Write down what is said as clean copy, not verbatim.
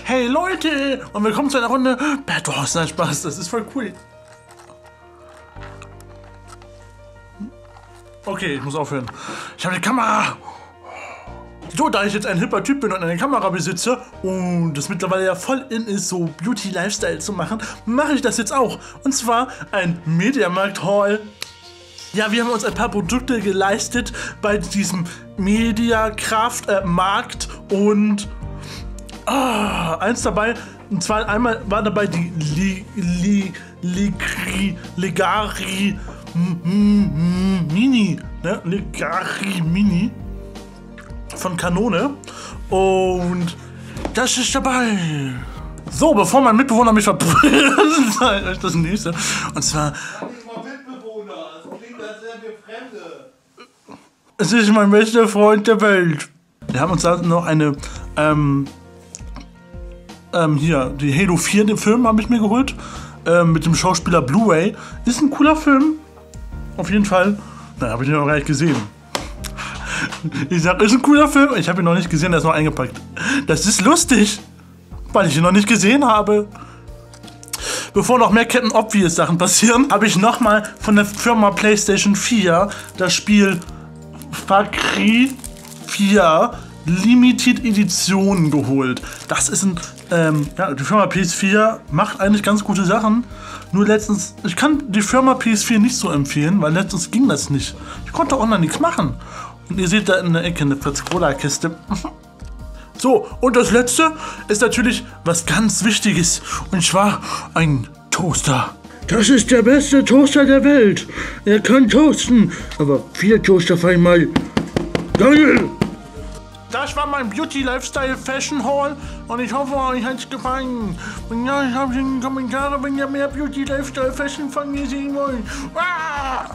Hey Leute, und willkommen zu einer Runde Bad Wars. Nein, Spaß, das ist voll cool. Okay, ich muss aufhören. Ich habe eine Kamera. So, da ich jetzt ein hipper Typ bin und eine Kamera besitze und das mittlerweile ja voll in ist, so Beauty-Lifestyle zu machen, mache ich das jetzt auch. Und zwar ein Mediamarkt-Haul. Ja, wir haben uns ein paar Produkte geleistet bei diesem Mediakraft-Markt und eins dabei, und zwar einmal war dabei die Legari Mini, ne? Legari Mini von Kanone und das ist dabei. So, bevor mein Mitbewohner mich verprügelt, sage ich euch das nächste. Und zwar... Es ist mein bester Freund der Welt. Wir haben uns da noch eine, hier, die Halo 4, den Film habe ich mir geholt. Mit dem Schauspieler Blu-ray. Ist ein cooler Film. Auf jeden Fall. Na, habe ich ihn noch gar nicht gesehen. Ich sag, ist ein cooler Film. Ich habe ihn noch nicht gesehen, der ist noch eingepackt. Das ist lustig, weil ich ihn noch nicht gesehen habe. Bevor noch mehr Captain Obvious Sachen passieren, habe ich nochmal von der Firma PlayStation 4 das Spiel Far Cry 4 Limited Edition geholt. Das ist ein, ja, die Firma PS4 macht eigentlich ganz gute Sachen. Nur letztens, ich kann die Firma PS4 nicht so empfehlen, weil letztens ging das nicht. Ich konnte online nichts machen. Und ihr seht da in der Ecke eine Fritz-Cola-Kiste. So, und das letzte ist natürlich was ganz Wichtiges. Und zwar ein Toaster. Das ist der beste Toaster der Welt. Er kann toasten, aber 4 Toaster auf einmal. Geil! Das war mein Beauty Lifestyle Fashion Haul und ich hoffe, euch hat es gefallen. Und ja, ich habe in den Kommentaren, wenn ihr mehr Beauty Lifestyle Fashion von mir sehen wollt.